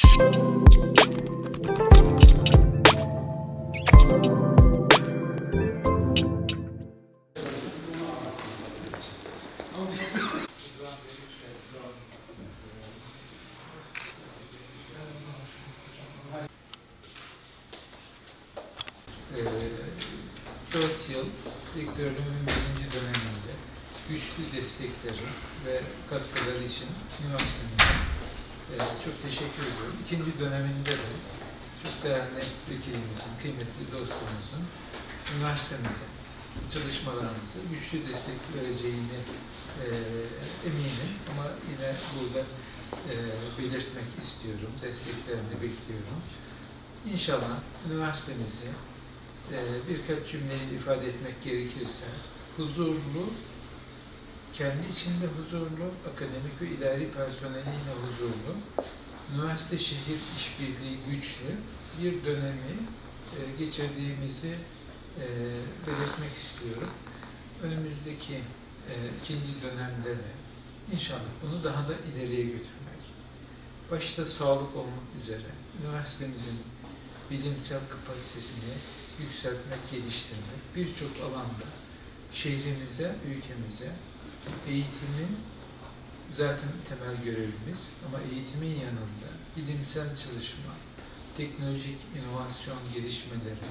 Dört yıl rektörlüğümün birinci döneminde güçlü destekleri ve katkıları için üniversitemize çok teşekkür ediyorum. İkinci döneminde de çok değerli vekilimizin, kıymetli dostumuzun üniversitemize, çalışmalarımıza güçlü destek vereceğini eminim. Ama yine burada belirtmek istiyorum, desteklerini bekliyorum. İnşallah üniversitemizi birkaç cümleyle ifade etmek gerekirse, huzurlu, kendi içinde huzurlu, akademik ve idari personeliyle huzurlu, üniversite şehir işbirliği güçlü bir dönemi geçirdiğimizi belirtmek istiyorum. Önümüzdeki ikinci dönemde de inşallah bunu daha da ileriye götürmek, başta sağlık olmak üzere üniversitemizin bilimsel kapasitesini yükseltmek, geliştirmek, birçok alanda şehrimize, ülkemize eğitimin zaten temel görevimiz ama eğitimin yanında bilimsel çalışma, teknolojik inovasyon gelişmeleri,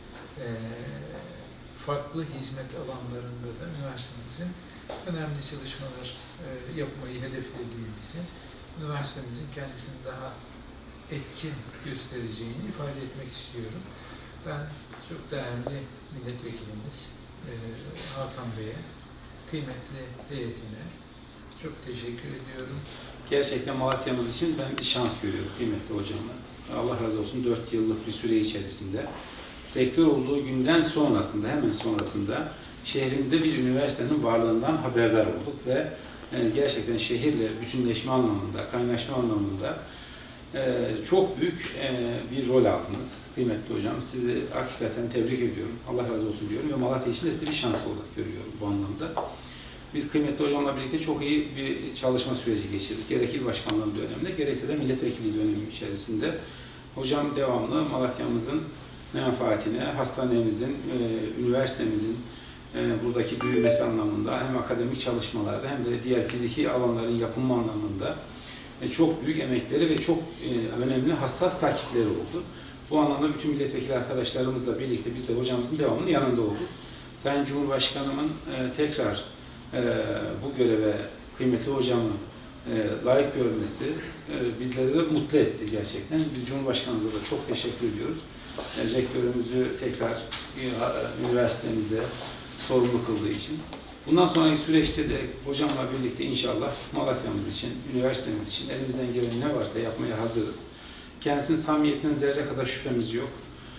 farklı hizmet alanlarında da üniversitemizin önemli çalışmalar yapmayı hedeflediğimizi, üniversitemizin kendisini daha etkin göstereceğini ifade etmek istiyorum. Ben çok değerli milletvekilimiz Hakan Bey'e, kıymetli heyetine çok teşekkür ediyorum. Gerçekten Malatya'mız için ben bir şans görüyorum kıymetli hocamla. Allah razı olsun 4 yıllık bir süre içerisinde rektör olduğu günden sonrasında, hemen sonrasında şehrimizde bir üniversitenin varlığından haberdar olduk ve gerçekten şehirle bütünleşme anlamında, kaynaşma anlamında çok büyük bir rol aldınız. Kıymetli hocam, sizi hakikaten tebrik ediyorum. Allah razı olsun diyorum ve Malatya için de sizi bir şans olarak görüyorum bu anlamda. Biz kıymetli hocamla birlikte çok iyi bir çalışma süreci geçirdik. Gerek il başkanlığı döneminde, gerekse de milletvekili dönemi içerisinde. Hocam devamlı Malatya'mızın menfaatine, hastanemizin, üniversitemizin buradaki büyümesi anlamında hem akademik çalışmalarda hem de diğer fiziki alanların yapımı anlamında çok büyük emekleri ve çok önemli, hassas takipleri oldu. Bu anlamda bütün milletvekili arkadaşlarımızla birlikte biz de hocamızın devamının yanında olduk. Sayın Cumhurbaşkanımın tekrar bu göreve kıymetli hocamı layık görmesi bizleri de mutlu etti gerçekten. Biz Cumhurbaşkanımıza da çok teşekkür ediyoruz. Rektörümüzü tekrar üniversitemize sorumlu kıldığı için. Bundan sonraki süreçte de hocamla birlikte inşallah Malatya'mız için, üniversitemiz için elimizden gelen ne varsa yapmaya hazırız. Kendisinin samimiyetinden zerre kadar şüphemiz yok.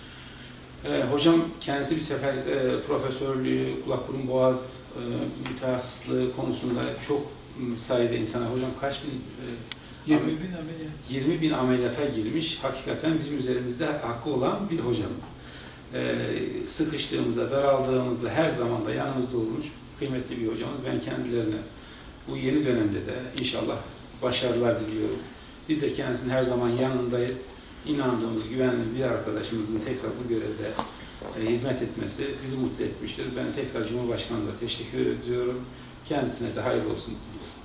Hocam kendisi bir sefer profesörlüğü, kulak burun boğaz mütehassıslığı konusunda çok sayıda insana, hocam kaç bin? 20 bin ameliyat. 20 bin ameliyata girmiş. Hakikaten bizim üzerimizde hakkı olan bir hocamız. Sıkıştığımızda, daraldığımızda her zaman da yanımızda olmuş kıymetli bir hocamız. Ben kendilerine bu yeni dönemde de inşallah başarılar diliyorum. Biz de kendisinin her zaman yanındayız. İnandığımız, güvenli bir arkadaşımızın tekrar bu görevde hizmet etmesi bizi mutlu etmiştir. Ben tekrar Cumhurbaşkanı'na teşekkür ediyorum. Kendisine de hayırlı olsun diliyorum.